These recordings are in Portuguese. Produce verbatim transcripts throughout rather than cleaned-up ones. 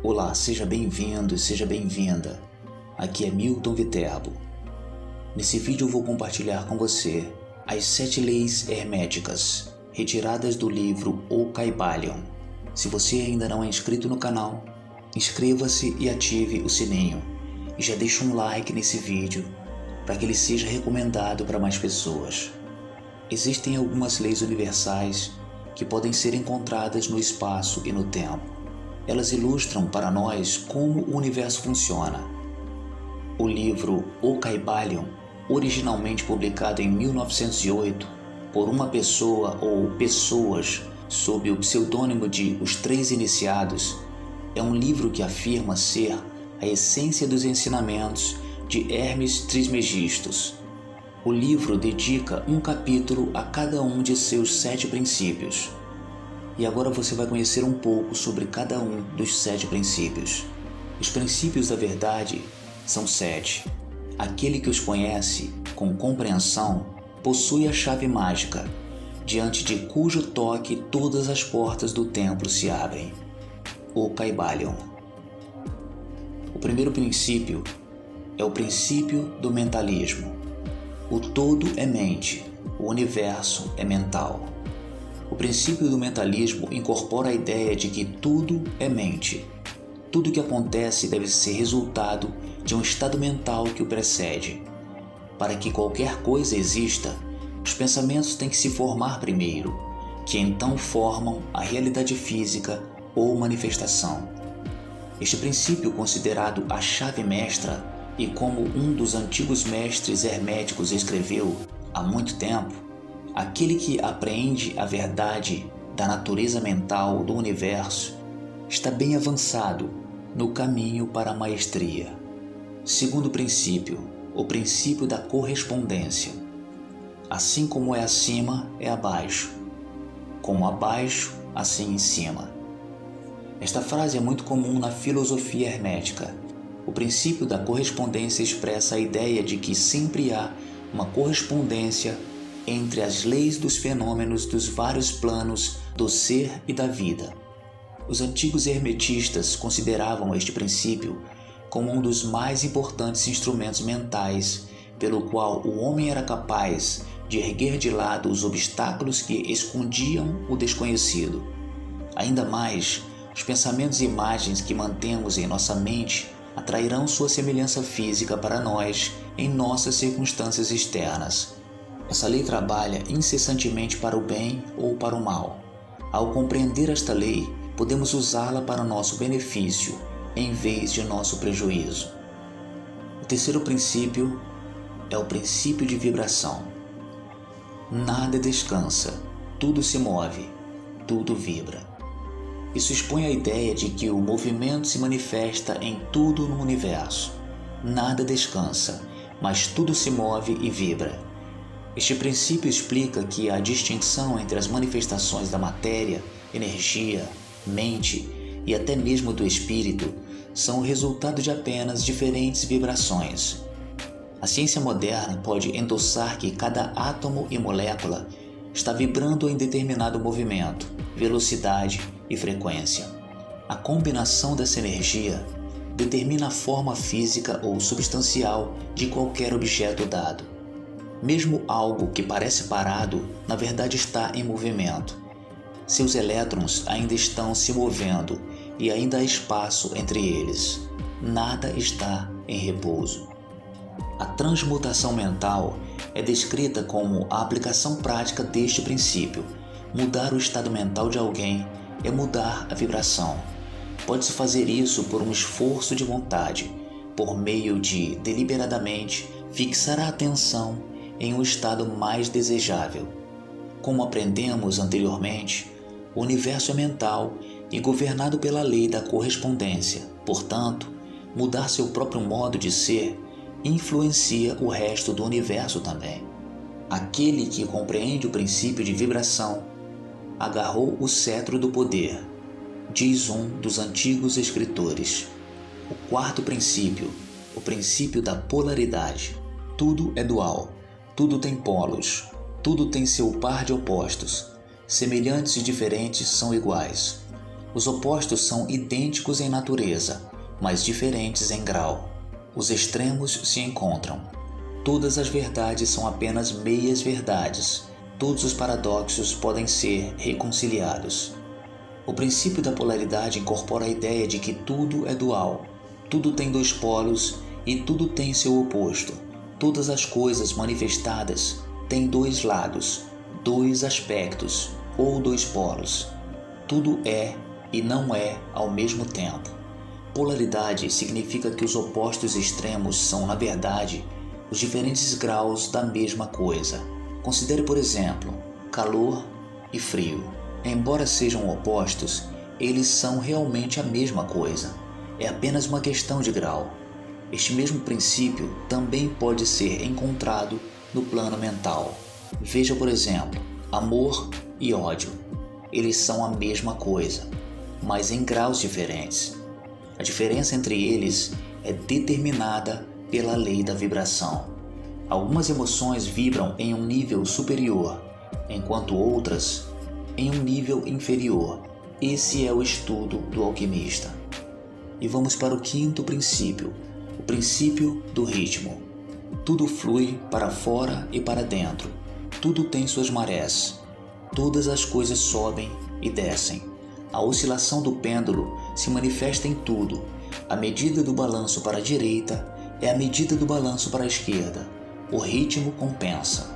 Olá, seja bem-vindo e seja bem-vinda. Aqui é Milton Viterbo. Nesse vídeo eu vou compartilhar com você as sete leis herméticas retiradas do livro O Kybalion. Se você ainda não é inscrito no canal, inscreva-se e ative o sininho. E já deixa um like nesse vídeo para que ele seja recomendado para mais pessoas. Existem algumas leis universais que podem ser encontradas no espaço e no tempo. Elas ilustram para nós como o universo funciona. O livro O Kybalion, originalmente publicado em mil novecentos e oito por uma pessoa ou pessoas sob o pseudônimo de Os Três Iniciados, é um livro que afirma ser a essência dos ensinamentos de Hermes Trismegistus. O livro dedica um capítulo a cada um de seus sete princípios. E agora você vai conhecer um pouco sobre cada um dos sete princípios. Os princípios da verdade são sete. Aquele que os conhece com compreensão possui a chave mágica, diante de cujo toque todas as portas do templo se abrem. O Kybalion. O primeiro princípio é o princípio do mentalismo. O todo é mente, o universo é mental. O princípio do mentalismo incorpora a ideia de que tudo é mente. Tudo que acontece deve ser resultado de um estado mental que o precede. Para que qualquer coisa exista, os pensamentos têm que se formar primeiro, que então formam a realidade física ou manifestação. Este princípio, considerado a chave mestra, e como um dos antigos mestres herméticos escreveu há muito tempo, aquele que apreende a verdade da natureza mental do universo está bem avançado no caminho para a maestria. Segundo princípio, o princípio da correspondência. Assim como é acima, é abaixo. Como abaixo, assim em cima. Esta frase é muito comum na filosofia hermética. O princípio da correspondência expressa a ideia de que sempre há uma correspondência entre as leis dos fenômenos dos vários planos do ser e da vida. Os antigos hermetistas consideravam este princípio como um dos mais importantes instrumentos mentais pelo qual o homem era capaz de erguer de lado os obstáculos que escondiam o desconhecido. Ainda mais, os pensamentos e imagens que mantemos em nossa mente atrairão sua semelhança física para nós em nossas circunstâncias externas. Essa lei trabalha incessantemente para o bem ou para o mal. Ao compreender esta lei, podemos usá-la para o nosso benefício, em vez de nosso prejuízo. O terceiro princípio é o princípio de vibração. Nada descansa, tudo se move, tudo vibra. Isso expõe a ideia de que o movimento se manifesta em tudo no universo. Nada descansa, mas tudo se move e vibra. Este princípio explica que a distinção entre as manifestações da matéria, energia, mente e até mesmo do espírito são o resultado de apenas diferentes vibrações. A ciência moderna pode endossar que cada átomo e molécula está vibrando em determinado movimento, velocidade e frequência. A combinação dessa energia determina a forma física ou substancial de qualquer objeto dado. Mesmo algo que parece parado, na verdade está em movimento. Seus elétrons ainda estão se movendo e ainda há espaço entre eles. Nada está em repouso. A transmutação mental é descrita como a aplicação prática deste princípio. Mudar o estado mental de alguém é mudar a vibração. Pode-se fazer isso por um esforço de vontade, por meio de, deliberadamente, fixar a atenção em um estado mais desejável. Como aprendemos anteriormente, o universo é mental e governado pela lei da correspondência. Portanto, mudar seu próprio modo de ser influencia o resto do universo também. Aquele que compreende o princípio de vibração agarrou o cetro do poder, diz um dos antigos escritores. O quarto princípio, o princípio da polaridade. Tudo é dual, tudo tem polos, tudo tem seu par de opostos. Semelhantes e diferentes são iguais. Os opostos são idênticos em natureza, mas diferentes em grau. Os extremos se encontram. Todas as verdades são apenas meias verdades. Todos os paradoxos podem ser reconciliados. O princípio da polaridade incorpora a ideia de que tudo é dual. Tudo tem dois polos e tudo tem seu oposto. Todas as coisas manifestadas têm dois lados, dois aspectos ou dois polos. Tudo é e não é ao mesmo tempo. Polaridade significa que os opostos extremos são, na verdade, os diferentes graus da mesma coisa. Considere, por exemplo, calor e frio. Embora sejam opostos, eles são realmente a mesma coisa. É apenas uma questão de grau. Este mesmo princípio também pode ser encontrado no plano mental. Veja, por exemplo, amor e ódio. Eles são a mesma coisa, mas em graus diferentes. A diferença entre eles é determinada pela lei da vibração. Algumas emoções vibram em um nível superior, enquanto outras em um nível inferior. Esse é o estudo do alquimista. E vamos para o quinto princípio, o princípio do ritmo. Tudo flui para fora e para dentro. Tudo tem suas marés. Todas as coisas sobem e descem. A oscilação do pêndulo se manifesta em tudo. A medida do balanço para a direita é a medida do balanço para a esquerda. O ritmo compensa.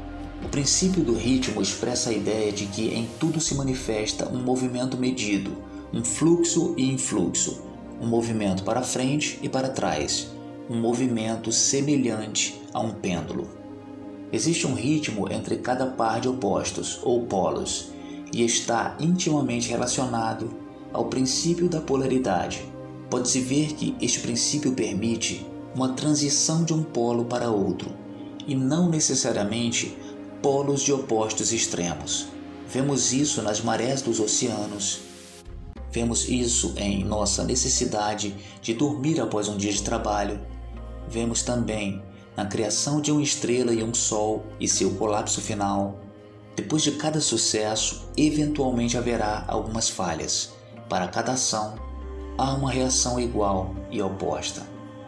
O princípio do ritmo expressa a ideia de que em tudo se manifesta um movimento medido, um fluxo e influxo, um movimento para frente e para trás, um movimento semelhante a um pêndulo. Existe um ritmo entre cada par de opostos ou polos e está intimamente relacionado ao princípio da polaridade. Pode-se ver que este princípio permite uma transição de um polo para outro e não necessariamente polos de opostos extremos. Vemos isso nas marés dos oceanos. Vemos isso em nossa necessidade de dormir após um dia de trabalho. Vemos também na criação de uma estrela e um sol e seu colapso final. Depois de cada sucesso, eventualmente haverá algumas falhas. Para cada ação, há uma reação igual e oposta.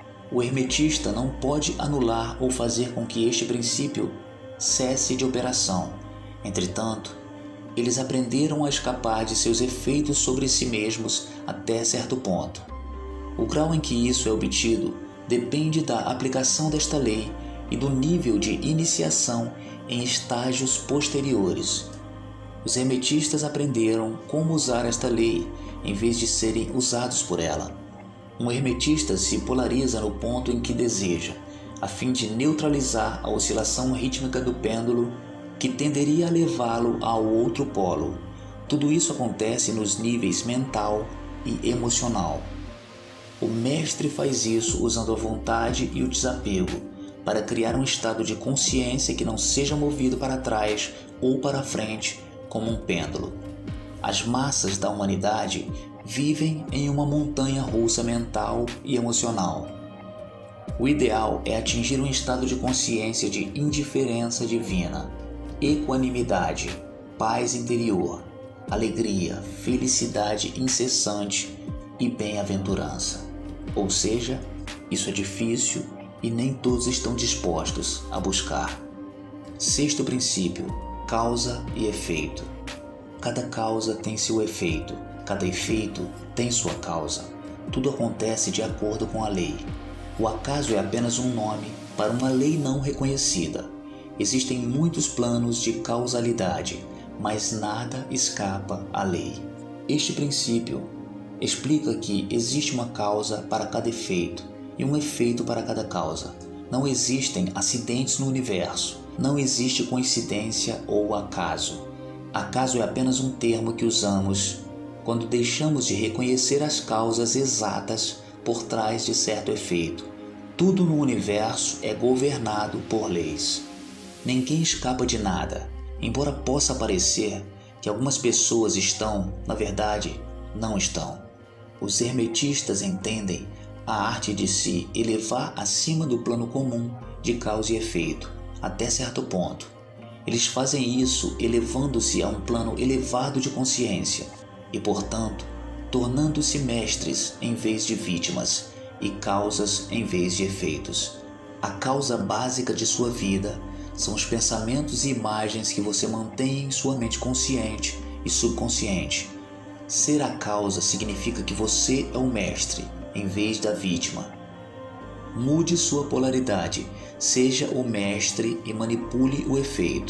O hermetista não pode anular ou fazer com que este princípio cesse de operação. Entretanto, eles aprenderam a escapar de seus efeitos sobre si mesmos até certo ponto. O grau em que isso é obtido depende da aplicação desta lei e do nível de iniciação em estágios posteriores. Os hermetistas aprenderam como usar esta lei em vez de serem usados por ela. Um hermetista se polariza no ponto em que deseja, a fim de neutralizar a oscilação rítmica do pêndulo que tenderia a levá-lo ao outro polo. Tudo isso acontece nos níveis mental e emocional. O mestre faz isso usando a vontade e o desapego para criar um estado de consciência que não seja movido para trás ou para frente como um pêndulo. As massas da humanidade vivem em uma montanha russa mental e emocional. O ideal é atingir um estado de consciência de indiferença divina, equanimidade, paz interior, alegria, felicidade incessante e bem-aventurança. Ou seja, isso é difícil e nem todos estão dispostos a buscar. Sexto princípio: causa e efeito. Cada causa tem seu efeito, cada efeito tem sua causa. Tudo acontece de acordo com a lei. O acaso é apenas um nome para uma lei não reconhecida. Existem muitos planos de causalidade, mas nada escapa à lei. Este princípio explica que existe uma causa para cada efeito e um efeito para cada causa. Não existem acidentes no universo. Não existe coincidência ou acaso. Acaso é apenas um termo que usamos quando deixamos de reconhecer as causas exatas por trás de certo efeito. Tudo no universo é governado por leis. Ninguém escapa de nada, embora possa parecer que algumas pessoas estão, na verdade, não estão. Os hermetistas entendem a arte de se elevar acima do plano comum de causa e efeito, até certo ponto. Eles fazem isso elevando-se a um plano elevado de consciência e, portanto, tornando-se mestres em vez de vítimas e causas em vez de efeitos. A causa básica de sua vida são os pensamentos e imagens que você mantém em sua mente consciente e subconsciente. Ser a causa significa que você é o mestre em vez da vítima. Mude sua polaridade, seja o mestre e manipule o efeito.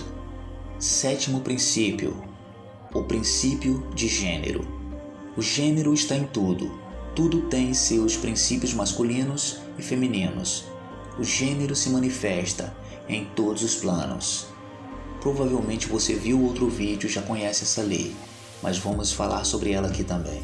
Sétimo princípio: o princípio de gênero. O gênero está em tudo. Tudo tem seus princípios masculinos e femininos. O gênero se manifesta em todos os planos. Provavelmente você viu outro vídeo e já conhece essa lei, mas vamos falar sobre ela aqui também.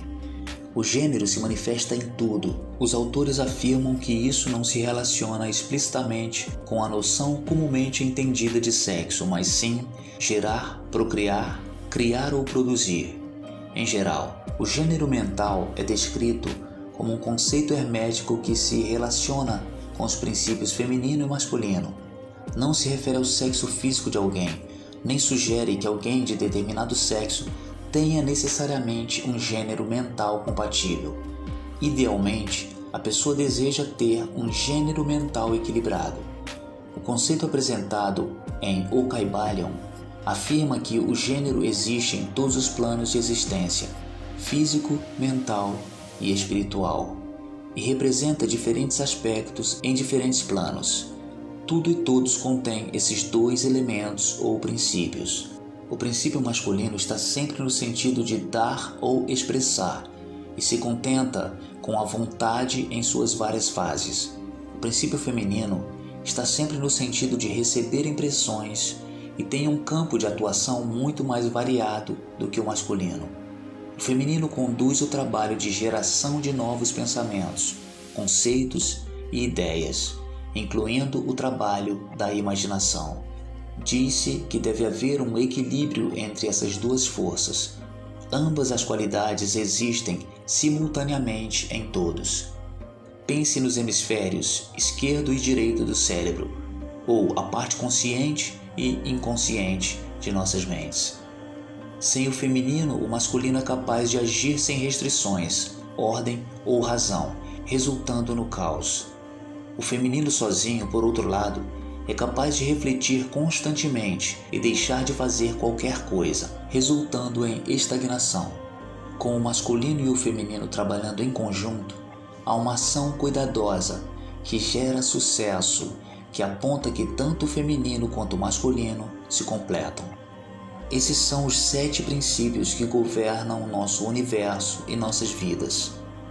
O gênero se manifesta em tudo. Os autores afirmam que isso não se relaciona explicitamente com a noção comumente entendida de sexo, mas sim gerar, procriar, criar ou produzir. Em geral, o gênero mental é descrito como um conceito hermético que se relaciona com os princípios feminino e masculino. Não se refere ao sexo físico de alguém, nem sugere que alguém de determinado sexo tenha necessariamente um gênero mental compatível. Idealmente, a pessoa deseja ter um gênero mental equilibrado. O conceito apresentado em O Kybalion afirma que o gênero existe em todos os planos de existência, físico, mental e espiritual, e representa diferentes aspectos em diferentes planos. Tudo e todos contêm esses dois elementos ou princípios. O princípio masculino está sempre no sentido de dar ou expressar e se contenta com a vontade em suas várias fases. O princípio feminino está sempre no sentido de receber impressões e tem um campo de atuação muito mais variado do que o masculino. O feminino conduz o trabalho de geração de novos pensamentos, conceitos e ideias, incluindo o trabalho da imaginação. Diz-se que deve haver um equilíbrio entre essas duas forças. Ambas as qualidades existem simultaneamente em todos. Pense nos hemisférios esquerdo e direito do cérebro, ou a parte consciente e inconsciente de nossas mentes. Sem o feminino, o masculino é capaz de agir sem restrições, ordem ou razão, resultando no caos. O feminino sozinho, por outro lado, é capaz de refletir constantemente e deixar de fazer qualquer coisa, resultando em estagnação. Com o masculino e o feminino trabalhando em conjunto, há uma ação cuidadosa que gera sucesso, que aponta que tanto o feminino quanto o masculino se completam. Esses são os sete princípios que governam nosso universo e nossas vidas.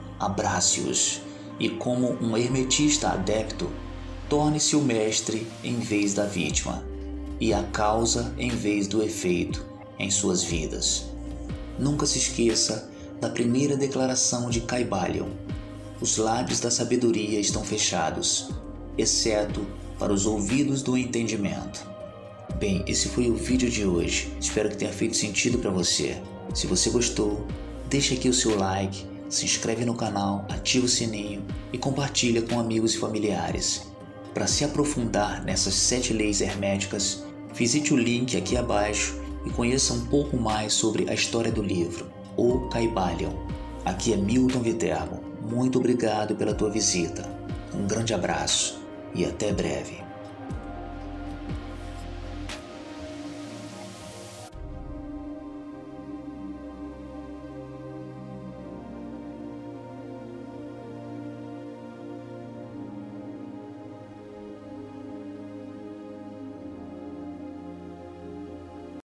Abrace-os e, como um hermetista adepto, torne-se o mestre em vez da vítima e a causa em vez do efeito em suas vidas. Nunca se esqueça da primeira declaração de Kybalion: os lábios da sabedoria estão fechados, exceto para os ouvidos do entendimento. Bem, esse foi o vídeo de hoje. Espero que tenha feito sentido para você. Se você gostou, deixa aqui o seu like, se inscreve no canal, ativa o sininho e compartilha com amigos e familiares. Para se aprofundar nessas sete leis herméticas, visite o link aqui abaixo e conheça um pouco mais sobre a história do livro, O Kybalion. Aqui é Milton Viterbo. Muito obrigado pela tua visita. Um grande abraço e até breve.